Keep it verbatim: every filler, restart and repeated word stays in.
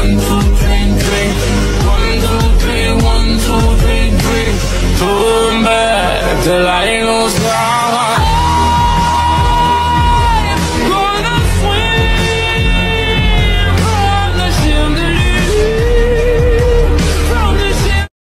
one, two, three, three. One, two, three, one, two, three, three. Turn back till I lose.